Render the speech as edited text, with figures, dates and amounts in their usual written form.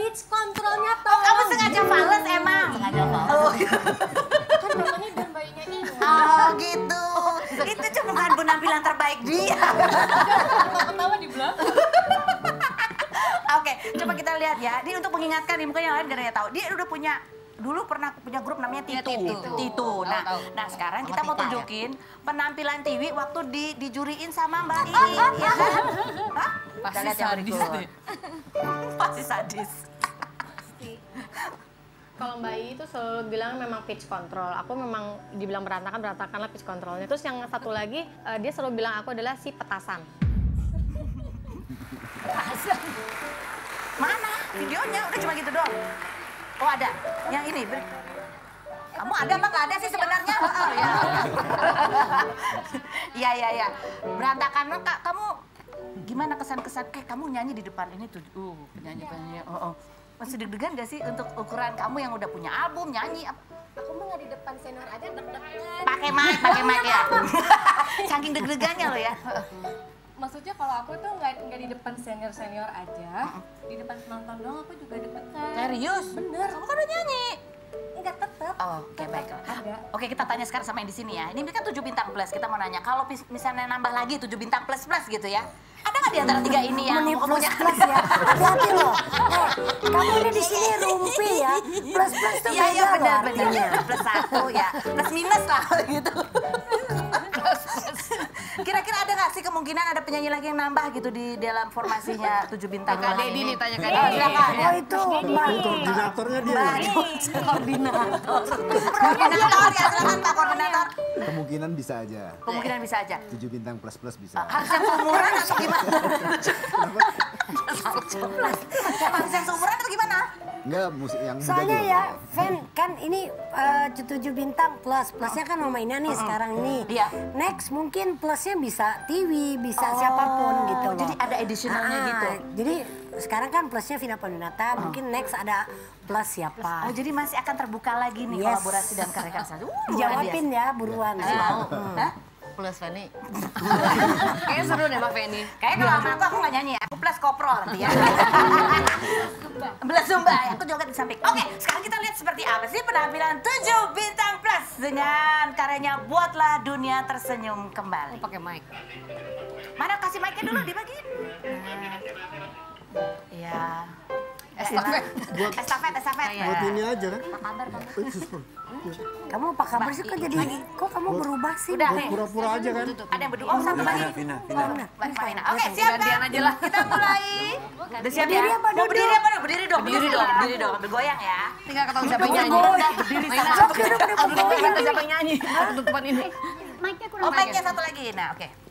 pitch controlnya Oh, tolong. kamu sengaja fales emang? Sengaja fals. Oh, Kan namanya dan bayinya ini. oh gitu. Itu cuma kan penampilan terbaik dia. Ketawa di belakang. Oke, coba kita lihat ya. Dia untuk mengingatkan nih, mungkin yang lain gak ada yang tahu. Dia udah punya, dulu pernah punya grup namanya Iya, Titu. Titu. Titu. Nah, Tahu. nah sekarang Sama kita mau Tita, ya? tunjukin penampilan Tiwi waktu dijuriin sama Mbak Iin, ya kan? Hah? Pasti Kita lihat yang sadis berikut. deh. Pasti sadis. Kalau Mbak I itu selalu bilang memang pitch control. Aku memang dibilang berantakan lah pitch controlnya. Terus yang satu lagi, dia selalu bilang aku adalah si petasan. Petasan? Mana? Videonya udah cuma gitu doang. Oh ada, yang ini. Kamu ada apa nggak ada sih sebenarnya? Oh, ya. Iya, iya, iya. Berantakan, Kak. Kamu gimana kesan-kesan? Kamu nyanyi di depan ini tuh. Penyanyi-penyanyi. Oh, oh. Masih deg-degan gak sih untuk ukuran kamu yang udah punya album, nyanyi? Aku mah nggak di depan senior aja deg-degan. Pakai mic ya? Saking deg-degannya lo ya. Maksudnya kalau aku tuh nggak di depan senior aja, di depan penonton doang aku juga deg-degan. Serius? Bener. Kamu kan udah nyanyi. Enggak tetep. Oh, oke baiklah. Ada. Oke, kita tanya sekarang sama yang di sini ya. Ini kan 7 bintang plus. Kita mau nanya, kalau misalnya nambah lagi 7 bintang plus gitu ya. Ada nggak di antara 3 ini yang mau punya? Plus ya, hati-hati loh. Kamu ini di sini rumpi ya. Plus tuh Iya, iya beda loh benar. artinya. Plus 1 ya, plus minus lah gitu. Kira-kira ada nggak sih kemungkinan ada penyanyi lagi yang nambah gitu di dalam formasinya 7 bintang Kak plus Dedi ini? nih, tanya Kak Oh, Dedi. silakan ya. Oh itu Mbak. Koordinatornya dia. Mbak, koordinator. Koordinator ya, silakan Pak Koordinator. Kemungkinan bisa aja. Kemungkinan bisa aja. 7 bintang plus bisa. Harus yang seumuran atau gimana? Harus yang seumuran atau gimana? Enggak, musik yang muda Soalnya juga. ya, Fen, kan ini 7 bintang plus. Plusnya kan Mama Ina nih sekarang ini. Iya. Next mungkin plusnya bisa TV, bisa siapapun gitu loh. Jadi ada additionalnya gitu. Jadi sekarang kan plusnya Vina Panduwinata, mungkin next ada plus siapa. Oh, jadi masih akan terbuka lagi nih Yes. kolaborasi dan karya-karya saya. Dijawabin ya buruan. Mau. Hah? Plus Fanny. Kayaknya seru deh Mbak Fanny. Kayaknya kalau sama aku nggak nyanyi, aku plus koprol nanti ya. Plus Zumba, aku joget di samping. Oke, sekarang kita lihat seperti apa sih penampilan 7 bintang plus dengan karyanya Buatlah Dunia Tersenyum Kembali. Pakai mic. Mana kasih mic-nya dulu dibagiin. Nah. Iya. Estafet. Estafet. Buat ini aja kan? Apa kabar kamu? Kamu apa kabar sih kok jadi kok kamu berubah sih? Udah nih. Pura-pura aja kan? Ada yang berdua. Oh, satu lagi. Mbak Fina. Oke, siap kan? Gantian aja lah. Kita mulai. Udah siap ya? Berdiri apa Mau duduk? berdiri apa? Berdiri dong. Berdiri dong. Ambil goyang ya. Tinggal ketahuan siapa yang nyanyi. Berdiri Main sama. apa? Aduh, kata siapa yang nyanyi. Tutupan ini. Mic-nya kurang Oh, mic-nya satu lagi. Nah, oke.